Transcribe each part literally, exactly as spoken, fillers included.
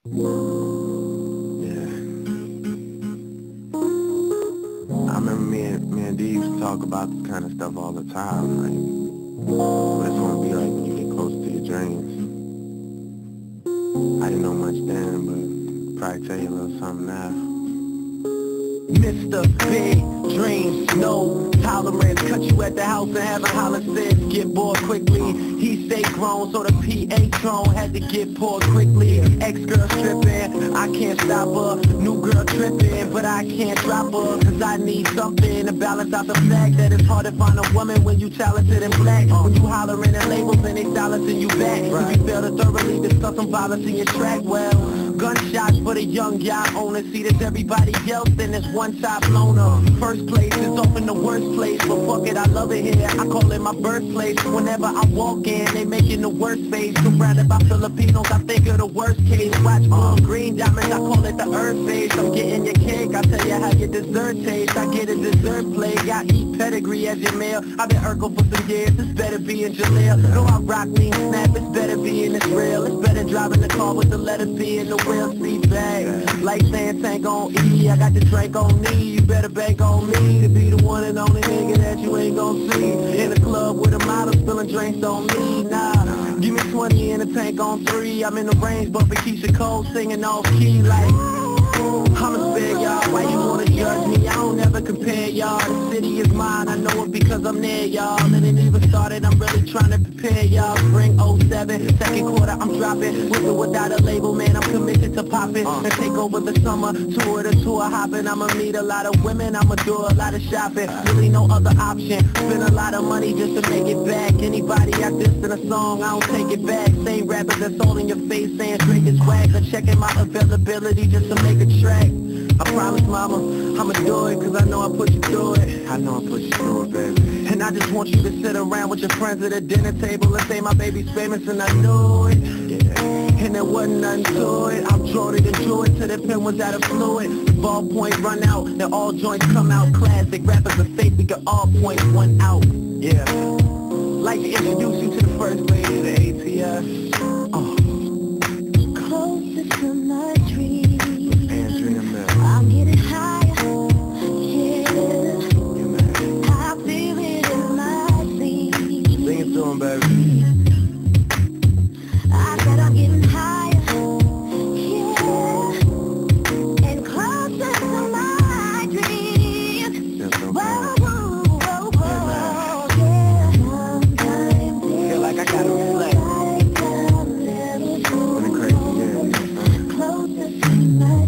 Yeah. I remember me and me and D used to talk about this kind of stuff all the time, like what it's gonna be like when you get closer to your dreams. I didn't know much then, but probably tell you a little something now. Mister Big Dreams, no tolerance. Cut you at the house and have a holler sis. Get bored quickly. He stay grown, so the P A tron had to get poured quickly. Ex-girl stripping, I can't stop her. New girl tripping, but I can't drop her. Cause I need something to balance out the fact that it's hard to find a woman when you talented and black. When you hollering at labels and they silencing you back. Cause you fail to thoroughly discuss some violence in your track. Well, gunshots for the young yacht owner. See, there's everybody else, then there's one top loner. First place is often the worst place, but fuck it, I love it here. I call it my birthplace. Whenever I walk in, they making the worst face. Surrounded by Filipinos, I think of the worst case. Watch um, green diamonds, I call it the earth phase. I'm getting your cake, I tell you how your dessert tastes. I get a dessert plate, I eat pedigree as your meal. I've been Urkel for some years, it's better be in Jaleel. No, I rock lean snap, it's better be in Israel. It's better driving the car with the letter P in the wheel seat bag. Like saying tank on E, I got the drink on me. You better bank on me to be the one and only nigga that you ain't gon' see. In the club with a model spilling drinks on me. Nah, give me twenty in a tank on three. I'm in the range bumping Keisha Cole singing off key like I'ma spare y'all, why you wanna judge me? I don't ever compare y'all, the city is mine, I know it because I'm near y'all. And it even started, I'm really trying to prepare y'all. Spring oh seven, second quarter I'm dropping. With or without a label, man, I'm committed to popping. And take over the summer, tour to tour hopping. I'ma meet a lot of women, I'ma do a lot of shopping. Really no other option, spend a lot of money just to make it back. Anybody I diss in a song, I don't take it back. Same rappers that's all in your face saying Drake is whack. Or checking my availability just to make a track. I promise, mama, I'ma do it, cause I know I put you through it. I know I put you through it, baby. And I just want you to sit around with your friends at a dinner table and say my baby's famous and I knew it. Yeah. And there wasn't nothing to it. I've drawn it and drew it till the pen was out of fluid. The ballpoint run out, then all joints come out. Classic rappers are fake, we can all point one out. Yeah. Like to introduce you to the first lady of the A T F. Oh. Closer to my dreams. Andrea Mel. I'm getting higher, yeah. Yeah, man. I feel it in my sleep. Sing it to him, baby. I said I'm getting higher, yeah. And closer to my dreams. Just don't Whoa, call whoa, whoa, whoa, yeah. Sometimes Feel like I gotta reflect. like I've never it. Been a crazy year, yeah. closer to my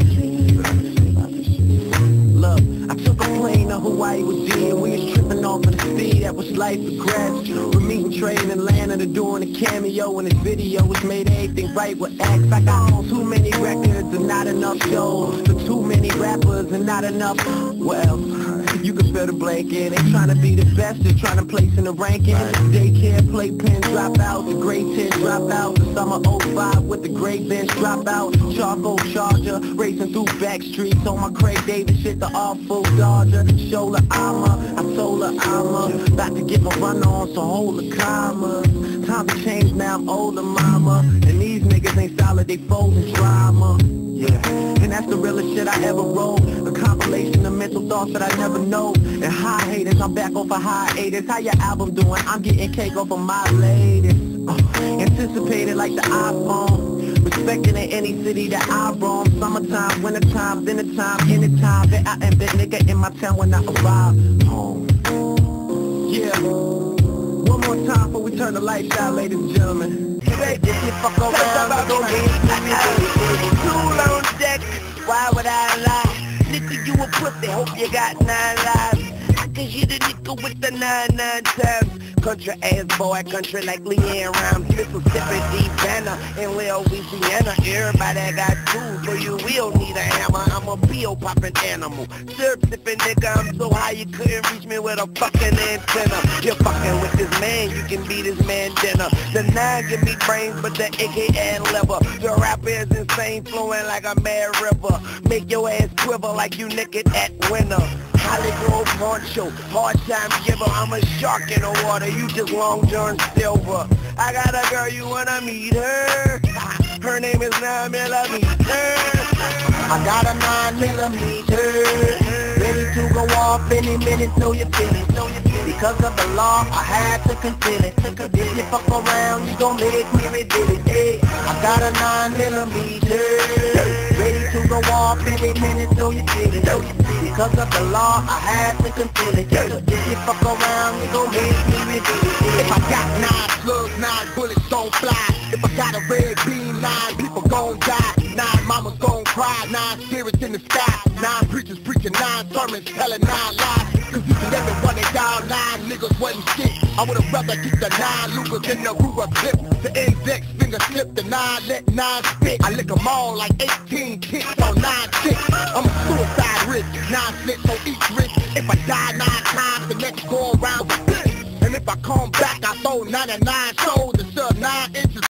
dreams. Look, I took a plane to Hawaii with D and we was tripping off of the speed that was life progressed. We're meeting, trading, and landing and doing a cameo in this video which made everything right with acts. I got on too many records and not enough shows for too many rappers and not enough, well, you can feel the blanket. They trying to be the best, they're trying to place in the rankings. Daycare, playpen, drop out, the grade ten drop out. The summer oh five with the gray bench drop out. Charcoal charger, racing through back streets on my Craig Davis shit, the awful Dodger. Shoulder armor, I told her I'm uh, about to get my run on, so hold the commas. Time to change now, I'm older mama. And these niggas ain't solid, they folding drama. Yeah, and that's the realest shit I ever wrote. A compilation of mental thoughts that I never know. And high haters, I'm back off of hiatus. How your album doing? I'm getting cake off of my latest. Uh, anticipated like the iPhone. Respected in any city that I roam. Summertime, wintertime, dinnertime, anytime that I am the nigga in my town when I arrive home. Yeah. One more time before we turn the lights out, ladies and gentlemen. Hey, baby, if you fuck around, don't Tool on deck, why would I lie? Nigga, you a pussy, hope you got nine lives. I can hit a nigga with the nine nine times. Country ass boy, country like Leanne Rhymes, Mississippi, deep banner, in Little Louisiana. Everybody got tools, so you will need a hammer. I'm a pill popping animal, syrup sipping nigga. I'm so high you couldn't reach me with a fucking antenna. You're fucking with this man, you can be this man dinner. The nine give me brains, but the A K add leather. The rapper is insane, flowing like a mad river. Make your ass quiver like you naked at winter. Hollywood poncho, hard time giver. I'm a shark in the water, you just Long John Silver. I got a girl, you wanna meet her? Her name is nine millimeter. I got a nine millimeter, ready to go off any minute, so you feel it. Because of the law, I had to conceal it. If you fuck around, you gon' make me reveal it. Hey, I got a nine millimeter, ready to go off any minute, so you feel it. Because of the law, I had to conceal it. If you fuck around, you gon' make me reveal it. If I got nine slugs, nine bullets don't fly. If I got a red beam, nine people gon' die. Nine mamas gon' cry, nine spirits in the sky. Nine preachers preaching nine sermons, telling nine lies. Cause each and every one of y'all nine niggas wasn't shit. I would've rather keep the nine Lucas in the Ruger clip. The index finger slip, the nine let nine spit. I lick them all like eighteen kicks on nine six. I'm a suicide risk, nine slits on each wrist. If I die nine times, the next go around with this. And if I come back, I throw ninety-nine shows and sell nine inches